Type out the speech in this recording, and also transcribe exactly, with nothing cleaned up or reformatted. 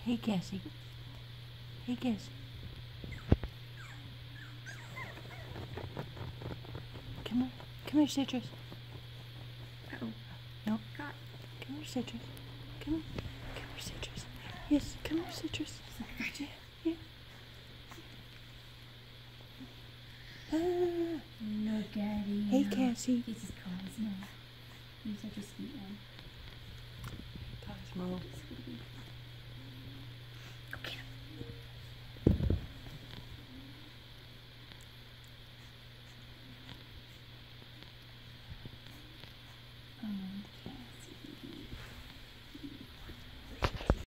Hey, Cassie. Hey, Cassie. Come on. Come here, Citrus. Uh-oh. No. Got. Come here, Citrus. Come on. Come here, Citrus. Yes, come here, Citrus. Gotcha. Yeah. Ah. No, Daddy. Hey, no. Cassie. This is Cosmo. He's such a sweet one. Cosmo. Sweetie.